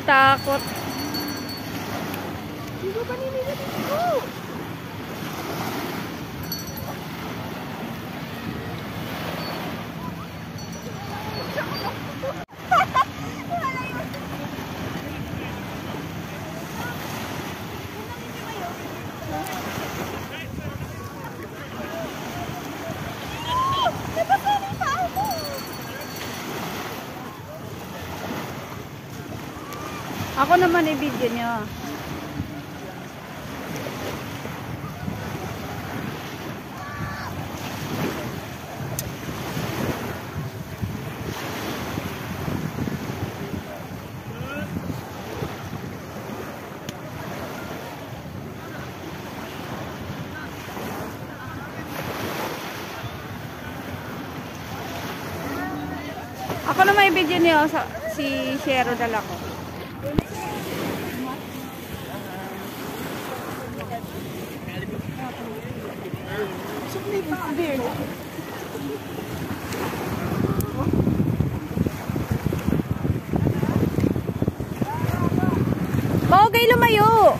Takot. Hindi ko pa ninilit ito. Ako naman i-video nyo. Ako naman i-video nyo si Shero dala ko. Bagay lumayo.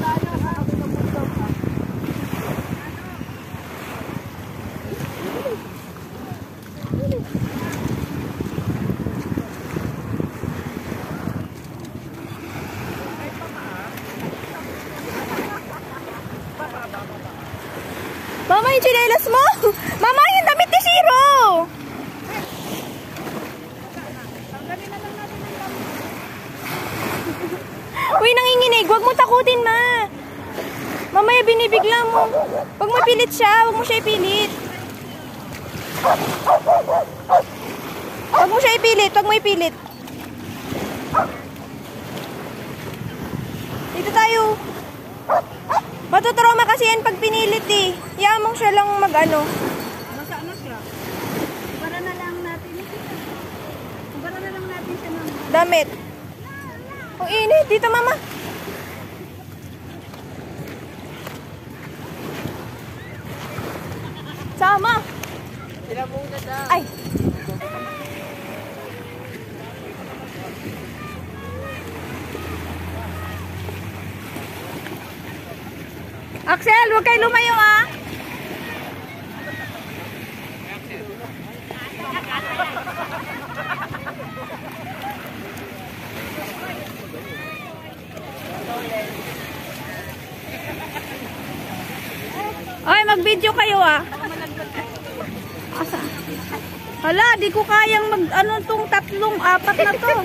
Mama, yung chinelas mo! Mama, yung damit ni Shiro! Uy, nanginginig. Huwag mo takutin, ma. Mamaya binibigla mo. Huwag mo pilit siya. Huwag mo siya ipilit. Huwag mo siya ipilit. Huwag mo ipilit. Dito tayo. Matutrauma kasi yan pag pinilit eh. Yamong siya lang mag-ano. Nasa ano siya? Para na lang natin. Para na lang natin siya ng Damit. Ang init. Dito, mama. Sama. Ay. Axel, huwag kayo lumayo ah. Ay, mag-video kayo ah. Asa? Hala, di ko kayang mag-ano tong 3, 4 na to.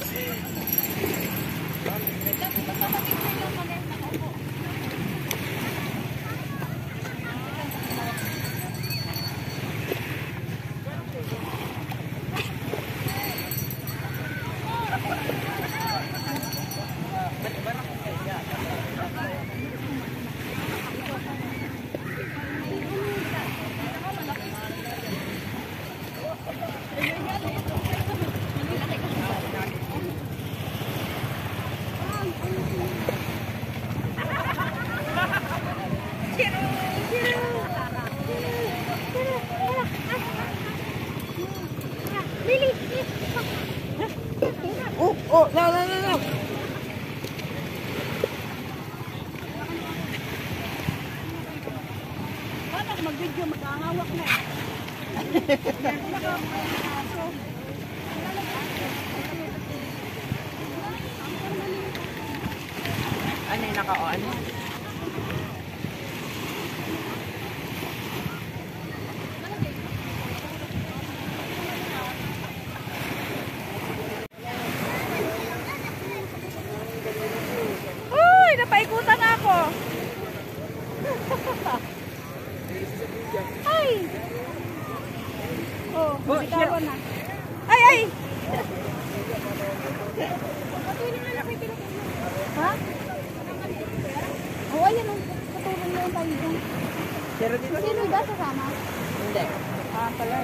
Oh, no. Bakit mag-video, mag-angawak na. Ano yung naka-on? Napaikutan ako. Ay. Oh, bitawan na. Ay. Ha? Oh, ayan ang patulong na yung tayo dun. Sino ba sasama? Hindi. Ah, pala.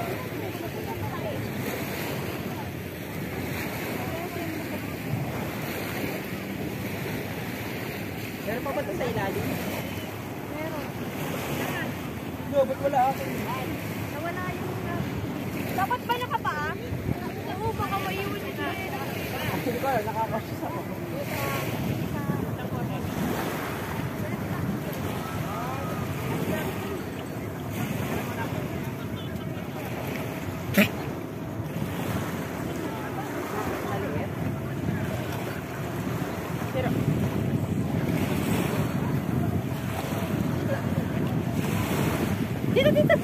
Meron pa ba ito sa ilalim? Meron. No, ba't wala ako? Nawala yung... Dapat ba nakapaa? Oo, baka maiwan niya. Hindi ko Dito, dito.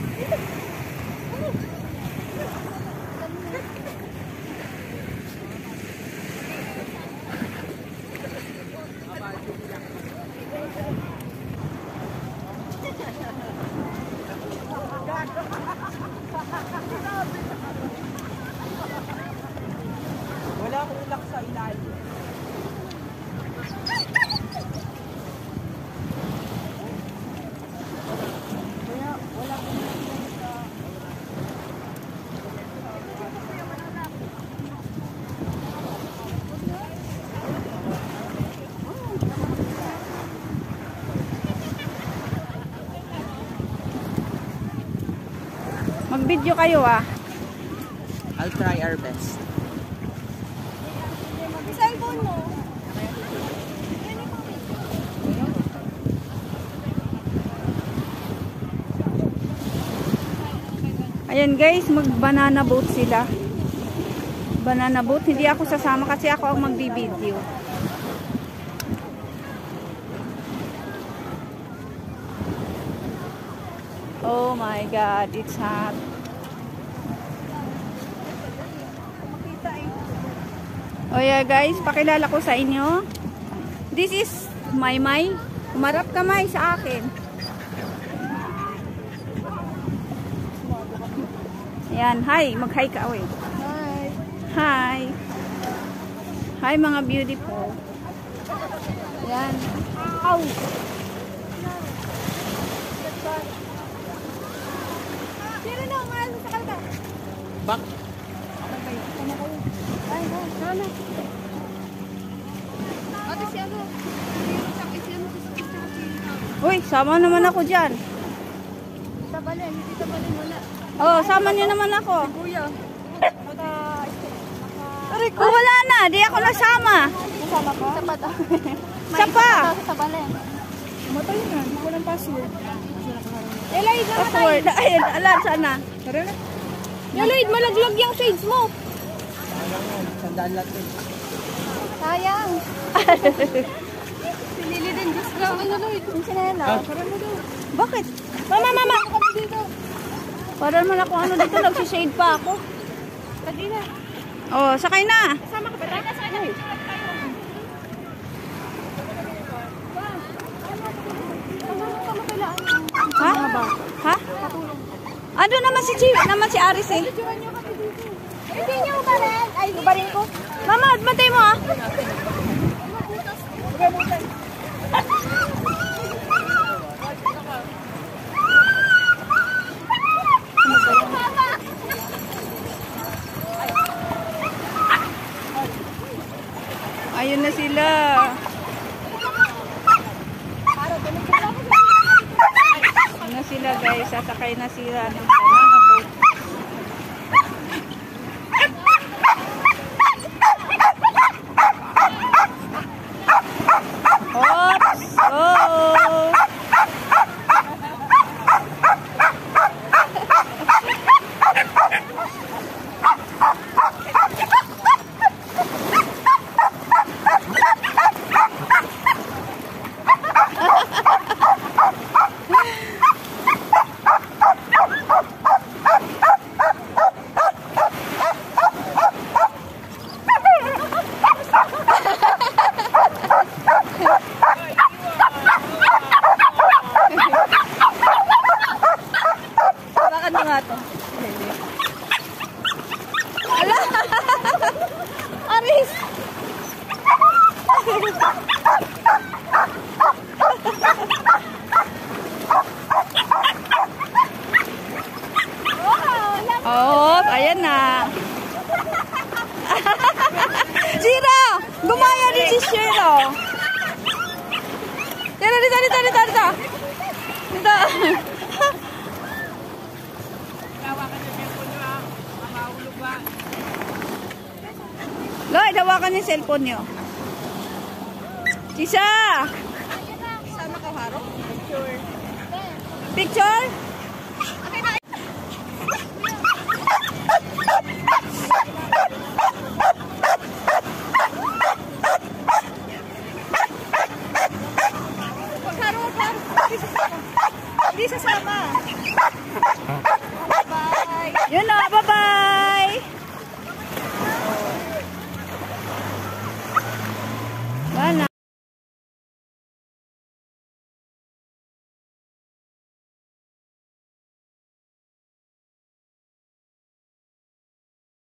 Wala akong ulak sa ilalim. Kaya wala akong ulak sa... Mag-video kayo ah. I'll try our best. Cellphone mo. Ayan guys, mag-banana boat sila. Banana boat. Hindi ako sasama kasi ako ang magbi-video. Oh my God, it's hot. Oh yeah guys, pakilala ko sa inyo. This is Maymay. Umarap ka May sa akin. Ayan, hi. Mag-hi ka. Oy. Hi. Hi. Hi mga beautiful. Ayan. Ow. Sino na umalas sa kalka? Bak. Ay, go. Sana. Ate si ano? Uy, sama naman ako dyan. Tita Balen, Tita Balen wala. Oh, sama niyo naman ako. Kuya. Oh, wala na. Di ako nasama. Kasama ko? Isa pa to. Isa pa. Sa Balen. Matay na. Walang password. Eloyd, Password. Ay, alam sana. Tara na. Eloyd, malaglag yung shades mo. Sandaan lang ito. Sayang. Pinili din, Diyos ko. Ano, Lloyd? Yung sinela. Tara mo daw. Bakit? Mama, mama. Kami dito. Para naman ako ano dito. Nagsishade pa ako. Pwede na. Oh, sakay na. Kasama ka ba? Tara, sana. Ha? Ha? Ano naman si Chiwi? Naman si Aris eh. Hindi niyo ba rin? Ay, ba rin ko? Mama, bantay mo ah. Ayun na sila. Ayun na sila guys. Sasakay na sila ng banana boat. Oops! Oh! Bakit nga to? Ala! Aris! Oh, ayan na. Shiro! Gumaya din si Shiro. Dito, dito, dito, dito, dito. Dito. Lloyd, hawakan yung cellphone nyo. Isa! Sama ka, Haro? Picture. Picture? Hindi sasama. Bye. Yun na, bye-bye!